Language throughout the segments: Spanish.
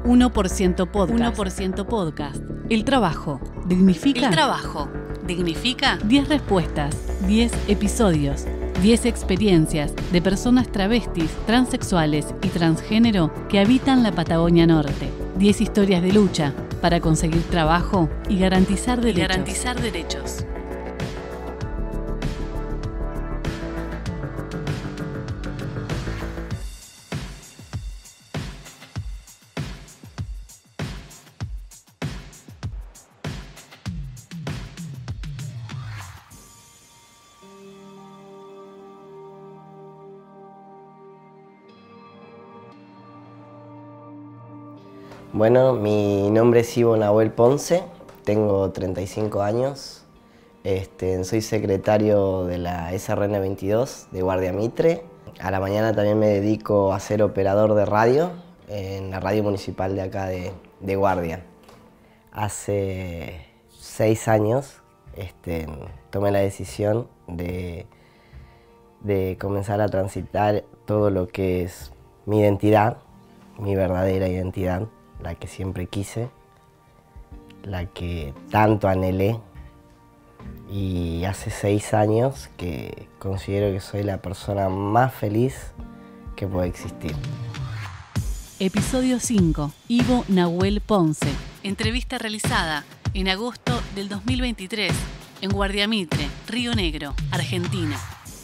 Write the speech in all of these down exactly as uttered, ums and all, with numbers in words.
uno por ciento podcast. uno por ciento podcast. El trabajo dignifica. El trabajo dignifica. diez respuestas, diez episodios, diez experiencias de personas travestis, transexuales y transgénero que habitan la Patagonia Norte. diez historias de lucha para conseguir trabajo y garantizar derechos. Y garantizar derechos. Bueno, mi nombre es Ivo Nahuel Ponce, tengo treinta y cinco años, este, soy secretario de la S R N veintidós de Guardia Mitre. A la mañana también me dedico a ser operador de radio en la radio municipal de acá de, de Guardia. Hace seis años este, tomé la decisión de, de comenzar a transitar todo lo que es mi identidad, mi verdadera identidad. La que siempre quise, la que tanto anhelé, y hace seis años que considero que soy la persona más feliz que puede existir. Episodio cinco. Ivo Nahuel Ponce. Entrevista realizada en agosto del dos mil veintitrés en Guardia Mitre, Río Negro, Argentina.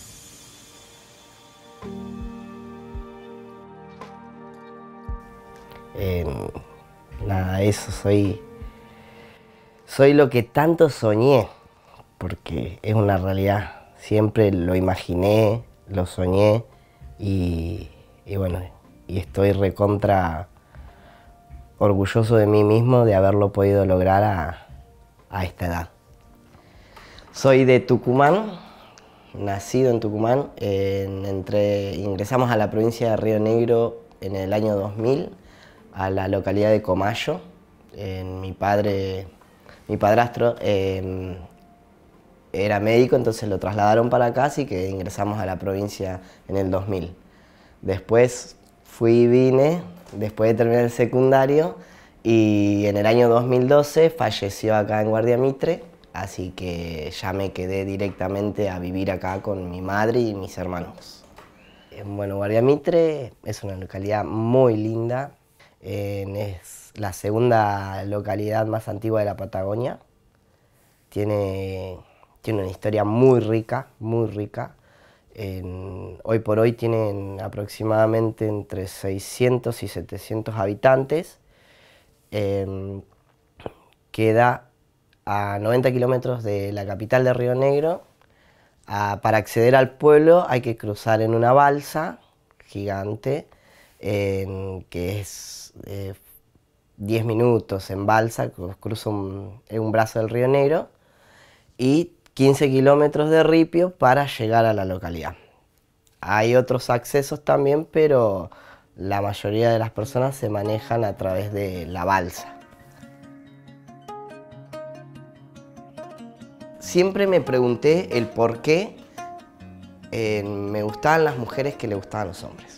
Eh, nada, eso, soy, soy lo que tanto soñé, porque es una realidad. Siempre lo imaginé, lo soñé y, y bueno, y estoy recontra orgulloso de mí mismo de haberlo podido lograr a, a esta edad. Soy de Tucumán, nacido en Tucumán, en, entre, ingresamos a la provincia de Río Negro en el año dos mil. A la localidad de Comayo. Eh, mi padre, mi padrastro eh, era médico, entonces lo trasladaron para acá, así que ingresamos a la provincia en el dos mil. Después fui y vine, después de terminar el secundario, y en el año dos mil doce falleció acá en Guardia Mitre, así que ya me quedé directamente a vivir acá con mi madre y mis hermanos. Eh, bueno, Guardia Mitre es una localidad muy linda. Eh, es la segunda localidad más antigua de la Patagonia. Tiene, tiene una historia muy rica, muy rica. En, hoy por hoy tienen aproximadamente entre seiscientos y setecientos habitantes. Eh, queda a noventa kilómetros de la capital de Río Negro. Ah, para acceder al pueblo hay que cruzar en una balsa gigante, en, que es eh, diez minutos en balsa, cruzo un, un brazo del Río Negro, y quince kilómetros de ripio para llegar a la localidad. Hay otros accesos también, pero la mayoría de las personas se manejan a través de la balsa. Siempre me pregunté el por qué eh, me gustaban las mujeres que le gustaban los hombres.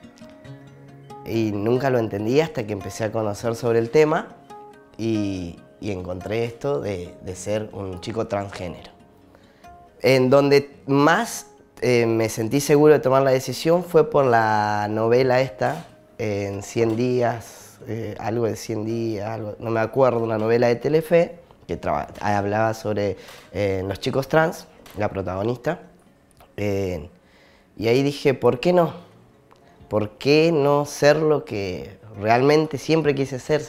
Y nunca lo entendí hasta que empecé a conocer sobre el tema y, y encontré esto de, de ser un chico transgénero. En donde más eh, me sentí seguro de tomar la decisión fue por la novela esta, en cien días, eh, algo de cien días, algo, no me acuerdo, una novela de Telefe que hablaba sobre eh, los chicos trans, la protagonista. Eh, y ahí dije, ¿por qué no? ¿Por qué no ser lo que realmente siempre quise ser?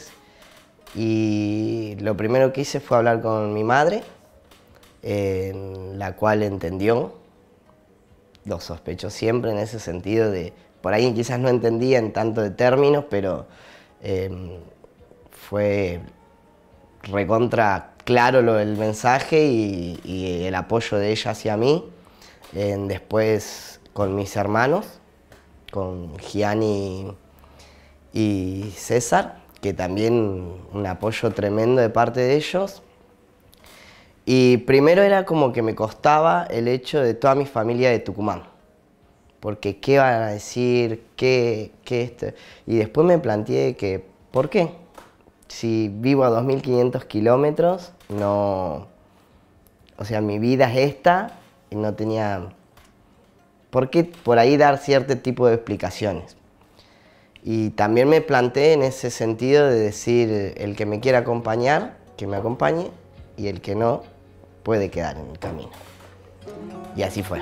Y lo primero que hice fue hablar con mi madre, en la cual entendió. Lo sospecho siempre en ese sentido de, por ahí quizás no entendía en tanto de términos, pero eh, fue recontra claro lo del mensaje y, y el apoyo de ella hacia mí. Eh, después con mis hermanos, con Gianni y César, que también un apoyo tremendo de parte de ellos. Y primero era como que me costaba el hecho de toda mi familia de Tucumán, porque qué van a decir, qué, qué esto. Y después me planteé que ¿por qué? Si vivo a dos mil quinientos kilómetros, no... O sea, mi vida es esta y no tenía por qué por ahí dar cierto tipo de explicaciones. Y también me planteé en ese sentido de decir, el que me quiera acompañar, que me acompañe, y el que no, puede quedar en el camino. Y así fue.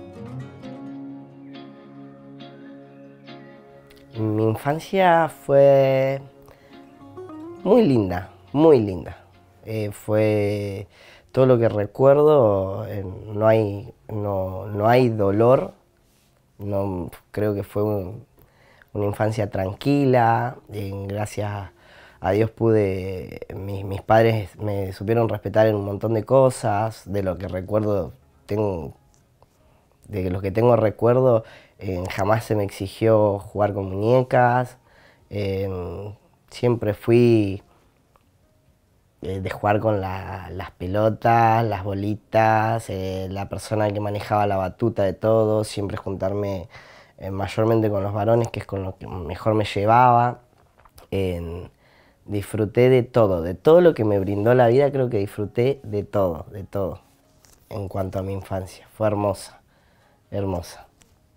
Mi infancia fue muy linda, muy linda. Eh, fue todo lo que recuerdo, eh, no, hay, no, no hay dolor, no, creo que fue un, una infancia tranquila, eh, gracias a Dios pude, mis, mis padres me supieron respetar en un montón de cosas, de lo que recuerdo, tengo, de lo que tengo recuerdo, eh, jamás se me exigió jugar con muñecas, eh, siempre fui eh, de jugar con la, las pelotas, las bolitas, eh, la persona que manejaba la batuta de todo, siempre juntarme eh, mayormente con los varones, que es con lo que mejor me llevaba. Eh, disfruté de todo, de todo lo que me brindó la vida, creo que disfruté de todo, de todo, en cuanto a mi infancia. Fue hermosa, hermosa.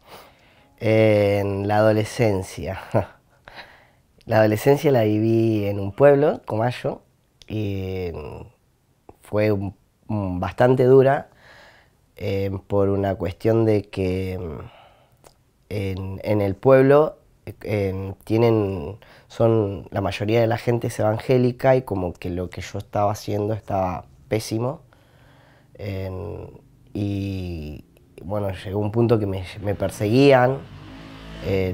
En la adolescencia, la adolescencia la viví en un pueblo, Comayo, y fue un, un, bastante dura eh, por una cuestión de que en, en el pueblo eh, tienen, son, la mayoría de la gente es evangélica y como que lo que yo estaba haciendo estaba pésimo. Eh, y bueno, llegó un punto que me, me perseguían, eh,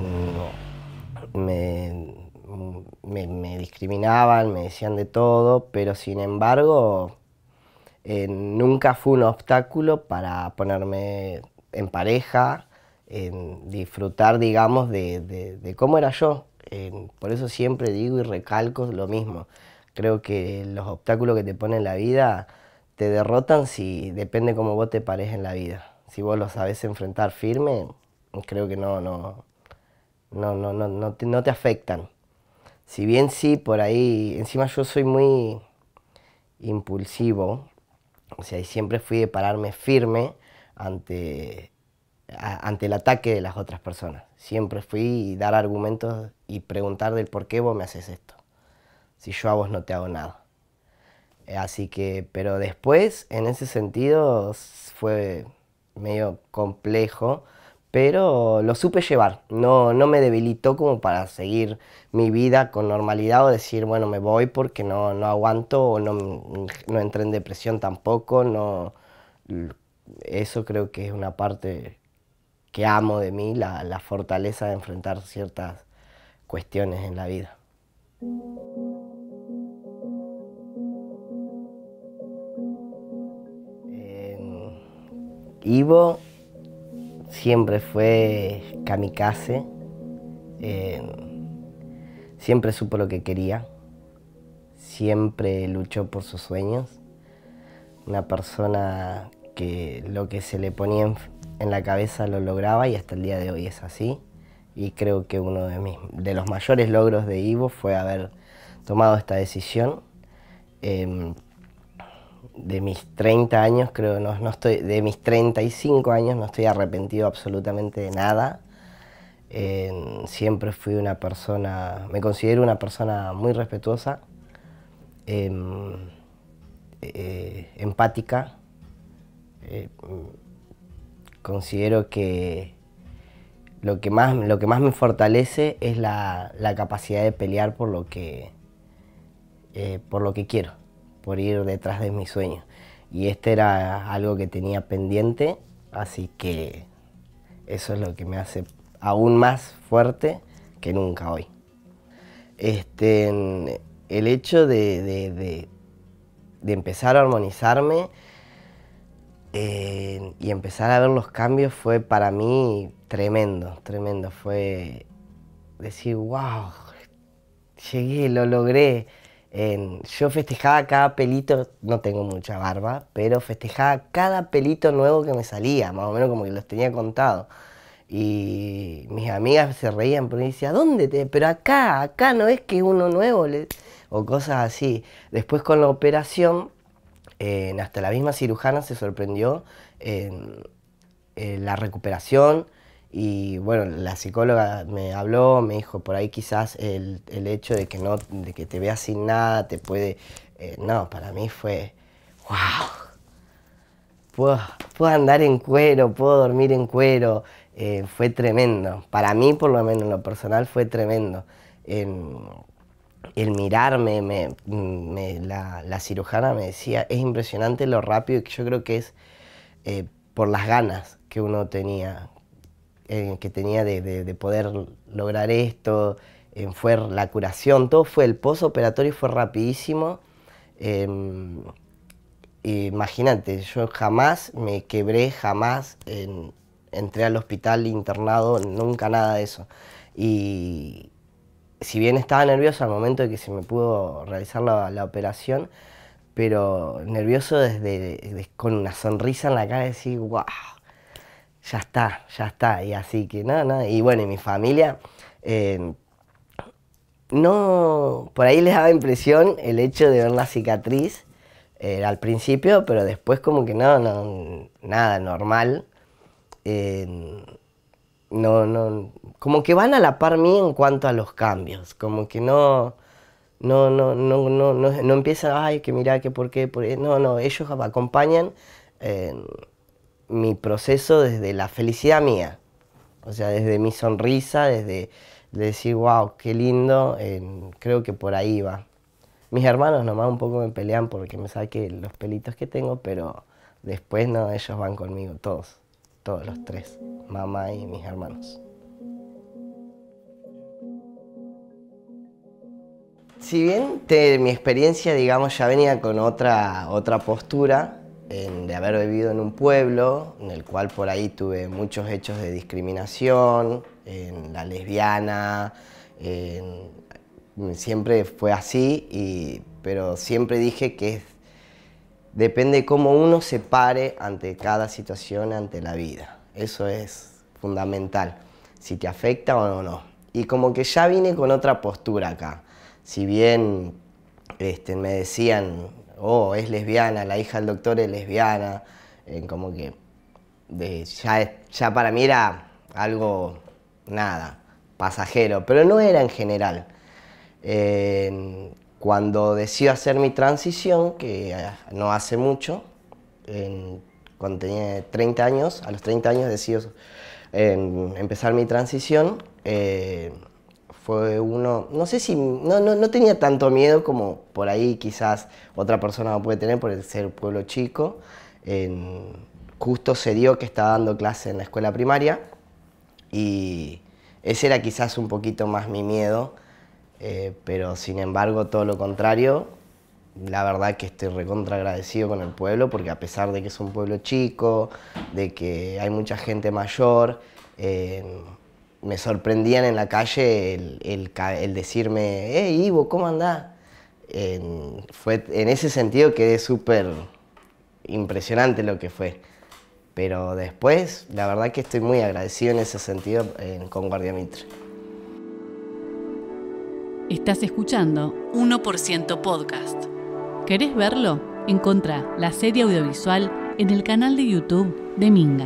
me, me, me discriminaban, me decían de todo, pero sin embargo eh, nunca fue un obstáculo para ponerme en pareja, en disfrutar, digamos, de, de, de cómo era yo. Eh, por eso siempre digo y recalco lo mismo. Creo que los obstáculos que te ponen en la vida te derrotan si depende cómo vos te pares en la vida. Si vos lo sabés enfrentar firme, creo que no, no, no, no, no, no, te, no te afectan. Si bien sí, por ahí, encima yo soy muy impulsivo, o sea, y siempre fui de pararme firme ante, a, ante el ataque de las otras personas. Siempre fui a dar argumentos y preguntar del por qué vos me haces esto, si yo a vos no te hago nada. Así que, pero después, en ese sentido, fue medio complejo, pero lo supe llevar. No, no me debilitó como para seguir mi vida con normalidad o decir, bueno, me voy porque no, no aguanto o no, no entré en depresión tampoco. No, eso creo que es una parte que amo de mí, la, la fortaleza de enfrentar ciertas cuestiones en la vida. Ivo siempre fue kamikaze, eh, siempre supo lo que quería, siempre luchó por sus sueños, una persona que lo que se le ponía en, en la cabeza lo lograba y hasta el día de hoy es así. Y creo que uno de, mis, de los mayores logros de Ivo fue haber tomado esta decisión. Eh, De mis treinta años, creo, no, no estoy, de mis treinta y cinco años no estoy arrepentido absolutamente de nada. Eh, siempre fui una persona, me considero una persona muy respetuosa, eh, eh, empática. Eh, considero que lo que más, lo que más me fortalece es la, la capacidad de pelear por lo que, eh, por lo que quiero, por ir detrás de mis sueños. Y este era algo que tenía pendiente, así que eso es lo que me hace aún más fuerte que nunca hoy. Este, el hecho de, de, de, de empezar a armonizarme eh, y empezar a ver los cambios fue para mí tremendo, tremendo. Fue decir, wow, llegué, lo logré. Eh, yo festejaba cada pelito, no tengo mucha barba, pero festejaba cada pelito nuevo que me salía, más o menos como que los tenía contados. Y mis amigas se reían porque decía, ¿dónde te? Pero acá, acá no es que es uno nuevo, le... o cosas así. Después con la operación, eh, hasta la misma cirujana se sorprendió en, en la recuperación. Y bueno, la psicóloga me habló, me dijo, por ahí quizás el, el hecho de que, no, de que te veas sin nada te puede... Eh, no, para mí fue, wow, puedo, puedo andar en cuero, puedo dormir en cuero, eh, fue tremendo. Para mí, por lo menos en lo personal, fue tremendo. En, el mirarme, me, me, la, la cirujana me decía, es impresionante lo rápido, y que yo creo que es eh, por las ganas que uno tenía. Eh, que tenía de, de, de poder lograr esto, eh, fue la curación, todo fue, el postoperatorio fue rapidísimo. Eh, Imagínate, yo jamás me quebré, jamás eh, entré al hospital internado, nunca nada de eso. Y si bien estaba nervioso al momento de que se me pudo realizar la, la operación, pero nervioso desde, desde con una sonrisa en la cara, de decir, wow. Ya está, ya está, y así que nada, nada. Y bueno, y mi familia, eh, no, por ahí les daba impresión el hecho de ver la cicatriz eh, al principio, pero después como que no, no, nada, normal. Eh, no, no, como que van a la par mía en cuanto a los cambios, como que no, no, no, no, no, no, no empiezan, ay, que mira, que por qué, por qué. No, no, ellos acompañan eh, mi proceso desde la felicidad mía, o sea, desde mi sonrisa, desde de decir, wow, qué lindo, eh, creo que por ahí va. Mis hermanos nomás un poco me pelean porque me saque los pelitos que tengo, pero después no, ellos van conmigo, todos, todos los tres, mamá y mis hermanos. Si bien te, mi experiencia, digamos, ya venía con otra, otra postura, en, de haber vivido en un pueblo, en el cual por ahí tuve muchos hechos de discriminación, en la lesbiana, en, siempre fue así, y, pero siempre dije que es, depende cómo uno se pare ante cada situación, ante la vida. Eso es fundamental, si te afecta o no. Y como que ya vine con otra postura acá. Si bien este, me decían, oh, es lesbiana, la hija del doctor es lesbiana, eh, como que de, ya, ya para mí era algo, nada, pasajero, pero no era en general. Eh, cuando decido hacer mi transición, que no hace mucho, en, cuando tenía treinta años, a los treinta años decido en, empezar mi transición, eh, fue uno, no sé si, no, no, no tenía tanto miedo como por ahí quizás otra persona lo puede tener por el ser pueblo chico. En, justo se dio que estaba dando clase en la escuela primaria y ese era quizás un poquito más mi miedo, eh, pero sin embargo todo lo contrario, la verdad que estoy recontra agradecido con el pueblo porque a pesar de que es un pueblo chico, de que hay mucha gente mayor, eh, me sorprendían en la calle el, el, el decirme, hey Ivo, ¿cómo andás? En, fue, en ese sentido quedé súper impresionante lo que fue. Pero después, la verdad que estoy muy agradecido en ese sentido eh, con Guardia Mitre. Estás escuchando uno por ciento Podcast. ¿Querés verlo? Encontrá la serie audiovisual en el canal de YouTube de Minga.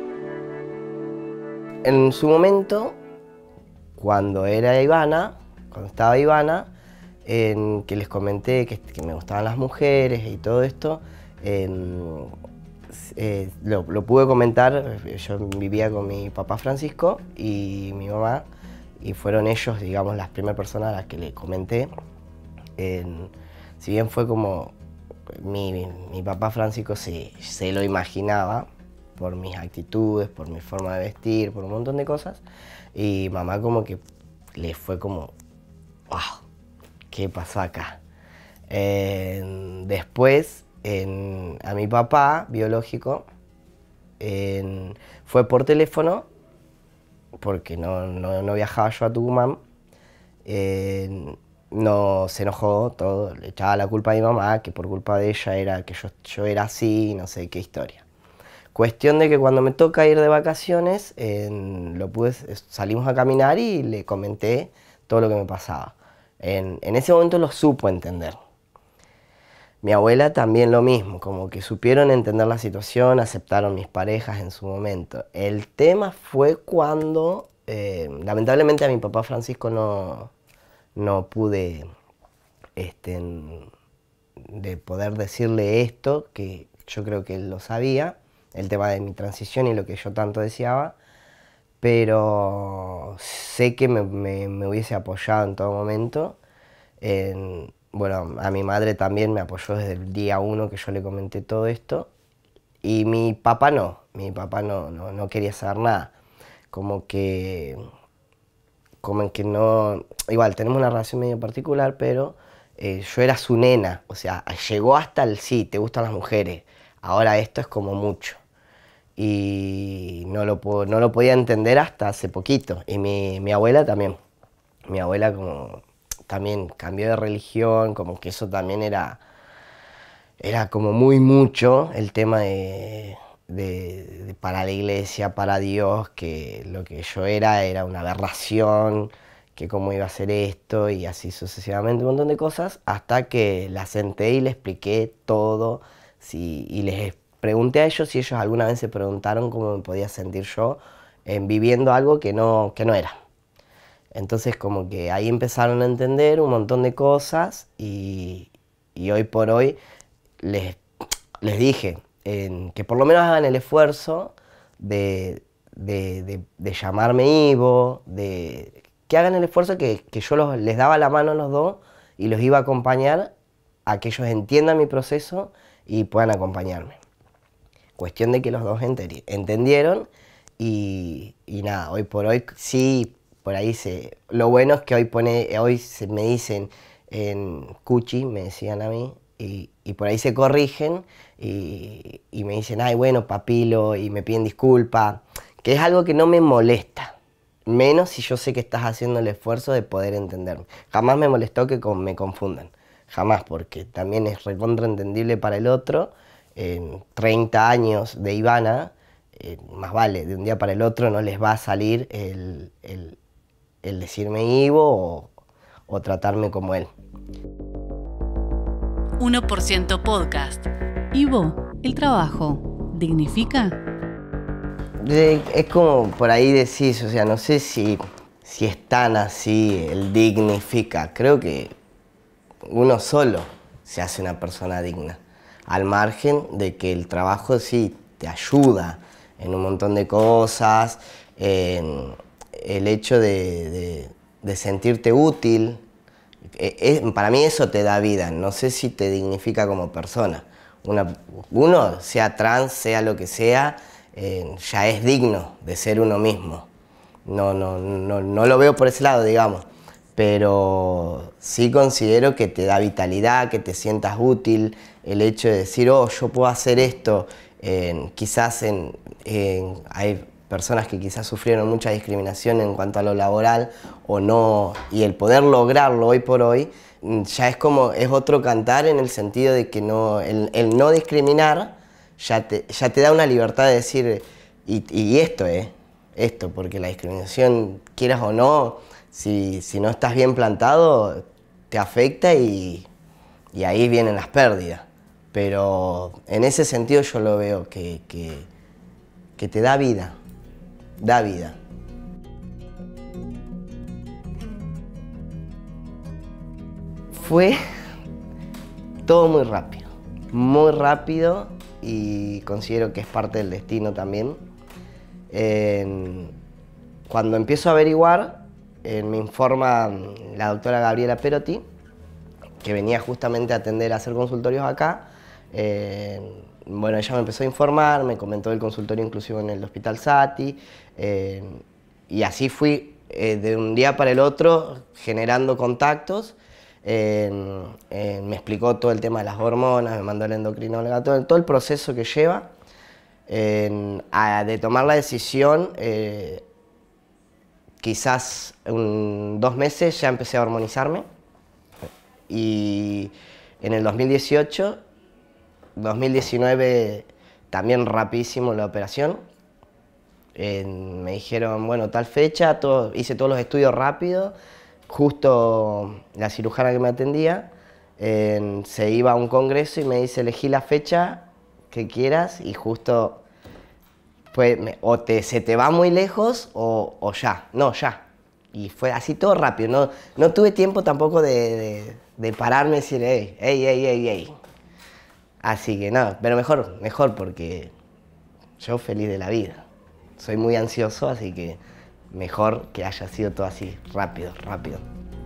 En su momento, cuando era Ivana, cuando estaba Ivana, en que les comenté que, que me gustaban las mujeres y todo esto, en, eh, lo, lo pude comentar. Yo vivía con mi papá Francisco y mi mamá, y fueron ellos, digamos, las primeras personas a las que le comenté. En, si bien fue como mi, mi, mi papá Francisco se, se lo imaginaba, por mis actitudes, por mi forma de vestir, por un montón de cosas. Y mamá como que le fue como, wow, ¿qué pasó acá? Eh, después, en, a mi papá biológico, en, fue por teléfono, porque no, no, no viajaba yo a Tucumán. Eh, no, se enojó todo, le echaba la culpa a mi mamá, que por culpa de ella era que yo, yo era así, no sé qué historia. Cuestión de que cuando me toca ir de vacaciones, eh, lo pude, salimos a caminar y le comenté todo lo que me pasaba. En, en ese momento lo supo entender. Mi abuela también lo mismo, como que supieron entender la situación, aceptaron mis parejas en su momento. El tema fue cuando, eh, lamentablemente a mi papá Francisco no, no pude este, de poder decirle esto, que yo creo que él lo sabía, el tema de mi transición y lo que yo tanto deseaba, pero sé que me, me, me hubiese apoyado en todo momento. En, bueno, a mi madre también me apoyó desde el día uno que yo le comenté todo esto, y mi papá no, mi papá no, no, no quería saber nada, como que, como que no, igual tenemos una relación medio particular, pero eh, yo era su nena, o sea, llegó hasta el sí, te gustan las mujeres, ahora esto es como mucho. Y no lo, no lo podía entender hasta hace poquito. Y mi, mi abuela también. Mi abuela como también cambió de religión, como que eso también era, era como muy mucho el tema de, de, de para la iglesia, para Dios, que lo que yo era era una aberración, que cómo iba a ser esto y así sucesivamente, un montón de cosas, hasta que la senté y le expliqué todo sí, y les expliqué. Pregunté a ellos si ellos alguna vez se preguntaron cómo me podía sentir yo en viviendo algo que no, que no era. Entonces como que ahí empezaron a entender un montón de cosas y, y hoy por hoy les, les dije eh, que por lo menos hagan el esfuerzo de, de, de, de llamarme Ivo, de, que hagan el esfuerzo que, que yo los, les daba la mano a los dos y los iba a acompañar a que ellos entiendan mi proceso y puedan acompañarme. Cuestión de que los dos entendieron y, y nada, hoy por hoy sí, por ahí se... Lo bueno es que hoy, pone, hoy se me dicen en Cuchi, me decían a mí, y, y por ahí se corrigen y, y me dicen, ay bueno, papilo, y me piden disculpas, que es algo que no me molesta, menos si yo sé que estás haciendo el esfuerzo de poder entenderme. Jamás me molestó que con, me confundan, jamás, porque también es recontraentendible para el otro. En treinta años de Ivana, eh, más vale, de un día para el otro no les va a salir el, el, el decirme Ivo o, o tratarme como él. uno por ciento Podcast. Ivo, ¿el trabajo dignifica? De, es como por ahí decís, o sea, no sé si, si es tan así el dignifica. Creo que uno solo se hace una persona digna. Al margen de que el trabajo sí te ayuda en un montón de cosas, en el hecho de, de, de sentirte útil, es, para mí eso te da vida, no sé si te dignifica como persona. Una, uno, sea trans, sea lo que sea, eh, ya es digno de ser uno mismo. No, no, no, no lo veo por ese lado, digamos, pero sí considero que te da vitalidad, que te sientas útil, el hecho de decir, oh, yo puedo hacer esto, eh, quizás en, en, hay personas que quizás sufrieron mucha discriminación en cuanto a lo laboral o no, y el poder lograrlo hoy por hoy, ya es como, es otro cantar en el sentido de que no, el, el no discriminar ya te, ya te da una libertad de decir, y, y esto es, eh, esto, porque la discriminación, quieras o no, si, si no estás bien plantado, te afecta y, y ahí vienen las pérdidas. Pero en ese sentido yo lo veo que, que, que te da vida, da vida. Fue todo muy rápido, muy rápido y considero que es parte del destino también. Eh, cuando empiezo a averiguar, eh, me informa la doctora Gabriela Perotti, que venía justamente a atender a hacer consultorios acá. Eh, bueno, ella me empezó a informar, me comentó del consultorio inclusivo en el Hospital Sati, eh, y así fui eh, de un día para el otro generando contactos. Eh, eh, me explicó todo el tema de las hormonas, me mandó el endocrinóloga, todo, todo el proceso que lleva. Eh, a, de tomar la decisión, eh, quizás en dos meses ya empecé a hormonizarme y en el dos mil dieciocho, dos mil diecinueve también rapidísimo la operación. Eh, me dijeron, bueno, tal fecha, todo, hice todos los estudios rápido. Justo la cirujana que me atendía eh, se iba a un congreso y me dice, elegí la fecha que quieras, y justo pues, me, o te, se te va muy lejos o, o ya, no, ya. Y fue así todo rápido, no, no tuve tiempo tampoco de, de, de pararme y decir, ey, ey, ey, ey, ey. Así que no, pero mejor, mejor porque yo feliz de la vida. Soy muy ansioso, así que mejor que haya sido todo así, rápido, rápido.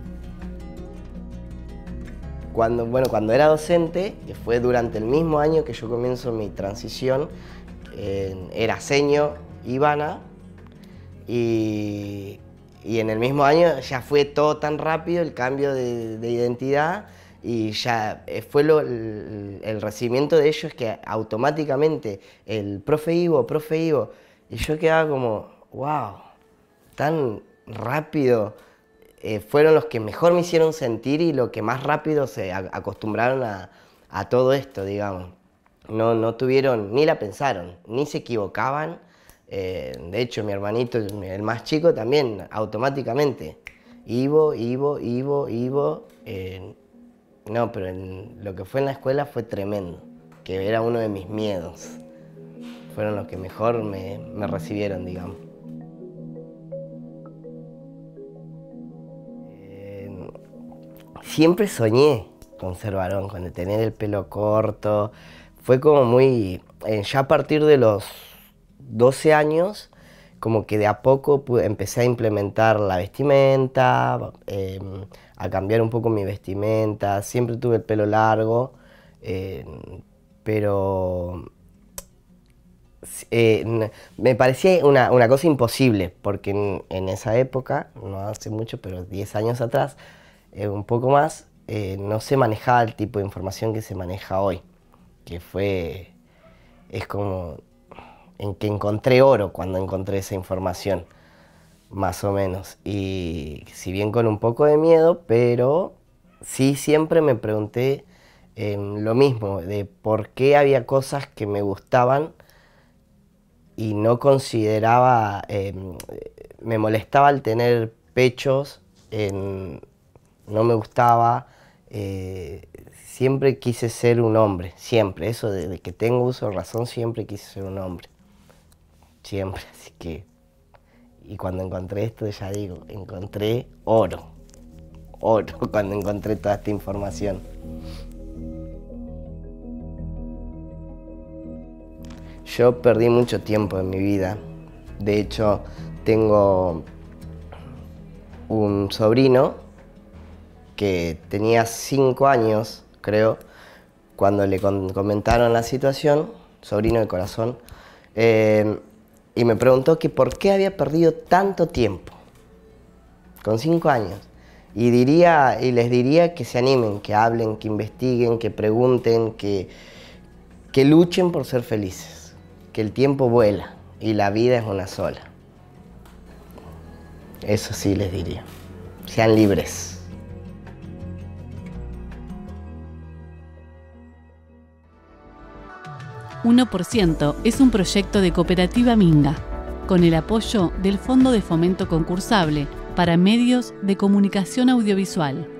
Cuando, bueno, cuando era docente, que fue durante el mismo año que yo comienzo mi transición, eh, era seño Ivana, y, y en el mismo año ya fue todo tan rápido el cambio de, de identidad, y ya fue lo, el, el recibimiento de ellos que automáticamente el profe Ivo, profe Ivo, y yo quedaba como, wow, tan rápido. Eh, fueron los que mejor me hicieron sentir y lo que más rápido se a, acostumbraron a, a todo esto, digamos. No, no tuvieron, ni la pensaron, ni se equivocaban. Eh, de hecho, mi hermanito, el más chico, también automáticamente. Ivo, Ivo, Ivo, Ivo. Eh, no, pero en, lo que fue en la escuela fue tremendo, que era uno de mis miedos. Fueron los que mejor me, me recibieron, digamos. Siempre soñé con ser varón, con tener el pelo corto. Fue como muy... Eh, ya a partir de los doce años, como que de a poco pude, empecé a implementar la vestimenta, eh, a cambiar un poco mi vestimenta. Siempre tuve el pelo largo, eh, pero... Eh, me parecía una, una cosa imposible, porque en, en esa época, no hace mucho, pero diez años atrás, Eh, un poco más, eh, no se manejaba el tipo de información que se maneja hoy, que fue, es como en que encontré oro cuando encontré esa información, más o menos, y si bien con un poco de miedo, pero sí siempre me pregunté eh, lo mismo, de por qué había cosas que me gustaban y no consideraba, eh, me molestaba el tener pechos, en, no me gustaba, eh, siempre quise ser un hombre, siempre, eso de, de que tengo uso de razón, siempre quise ser un hombre, siempre, así que, y cuando encontré esto, ya digo, encontré oro, oro, cuando encontré toda esta información. Yo perdí mucho tiempo en mi vida, de hecho, tengo un sobrino que tenía cinco años, creo, cuando le comentaron la situación, sobrino de corazón, eh, y me preguntó que por qué había perdido tanto tiempo, con cinco años. Y, diría, y les diría que se animen, que hablen, que investiguen, que pregunten, que, que luchen por ser felices, que el tiempo vuela y la vida es una sola. Eso sí les diría, sean libres. uno por ciento es un proyecto de Cooperativa Minga, con el apoyo del Fondo de Fomento Concursable para Medios de Comunicación Audiovisual.